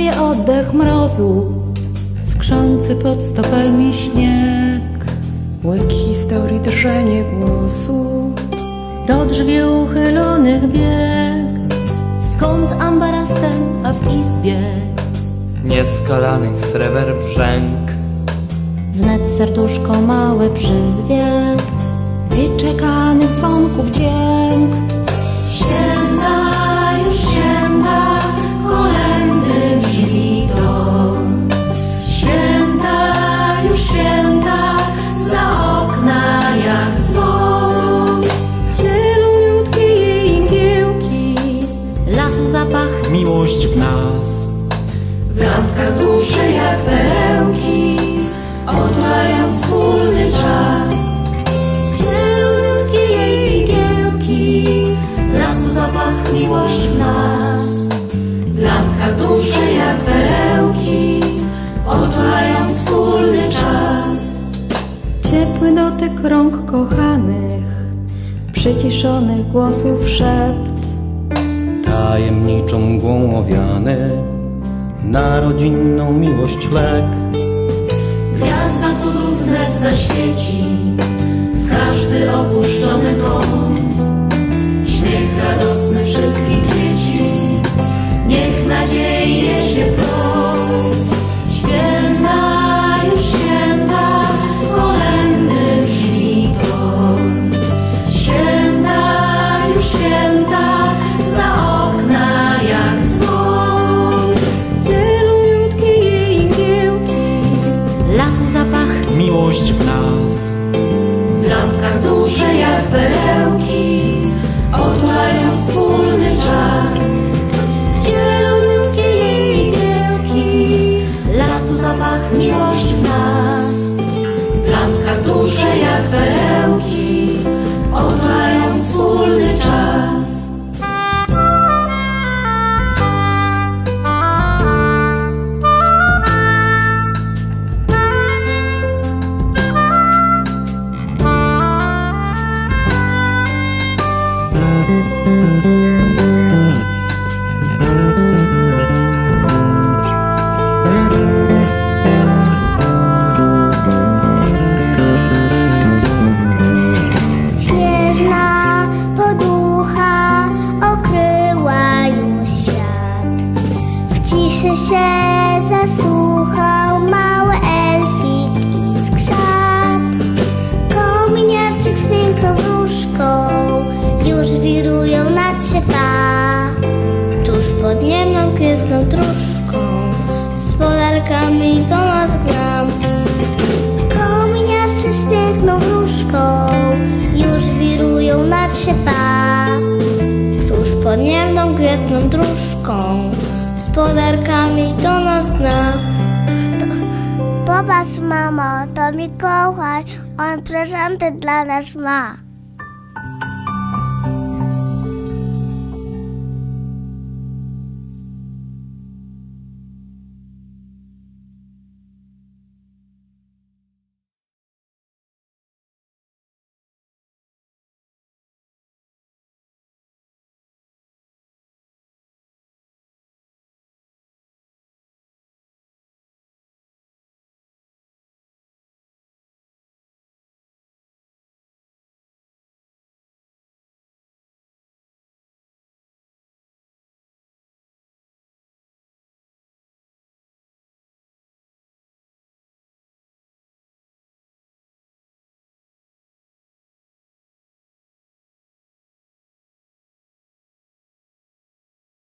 Czuję oddech mrozu, skrzący pod stopami śnieg, łyk historii, drżenie głosu, do drzwi uchylonych bieg. skąd ambarastem, a w izbie nieskalanych sreber brzęk. wnet serduszko małe przyzwie, wyczekanych dzwonków dźwięk. Święta, już święta, kolędy brzmi to. Święta, już święta, za okna jak dzwon. Zieloniutkie jej imkiełki, lasu zapach, miłość w nas. w lampkach dusze jak perełki, otulają wspólny czas. Zieloniutkie jej igiełki, lasu zapach, miłość w nas. W lampkach dusze jak perełki, otulają wspólny czas. Ciepły dotyk rąk kochanych, przyciszonych głosów szept, Tajemniczą mgłą owiany, na rodzinną miłość lek. Gwiazda cudów wnet zaświeci w każdy opuszczony kąt. Śmiech radosny wszystkich dzieci, niech nadziei niesie prąd. Święta, już święta, kolędy brzmi to. Święta, już święta, za okna jak dzwon. Zieloniutkie jej imkiełki, lasu zapach, Miłość w nas. w lampkach dusze jak perełki, otulają wspólny czas. Zieloniutkie jej igiełki, lasu zapach, miłość w nas. W lampkach dusze jak perełki, otulają wspólny czas. Śnieżna poducha okryła już świat. W ciszy się zasłuchał mały elfik i skrzat. Kominiarczyk z piękną wróżką już wirują nad szyba. Tuż pod niemną kwietną dróżką z polarkami do nas gram. Kominiarczy z piękną wróżką już wirują nad szyba. Tuż pod niemną kwietną dróżką z podarkami do nas gra. Popatrz, mamo, to Mikołaj, on prezenty dla nas ma.